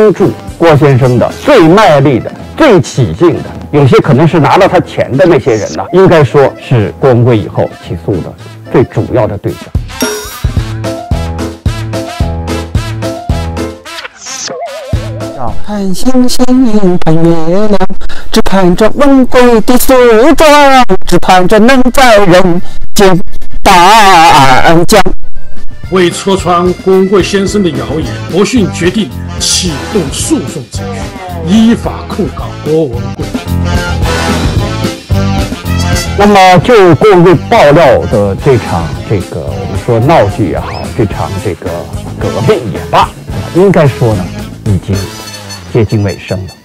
帮助郭先生的、最卖力的、最起劲的，有些可能是拿了他钱的那些人呢，应该说是郭文贵以后起诉的最主要的对象。 看星星，看月亮，只盼着文贵的诉状，只盼着能在人间大安江。 为戳穿郭文贵先生的谣言，博讯决定启动诉讼程序，依法控告郭文贵。 那么，就郭文贵爆料的这场我们说闹剧也好，这场革命也罢，应该说呢，已经接近尾声了。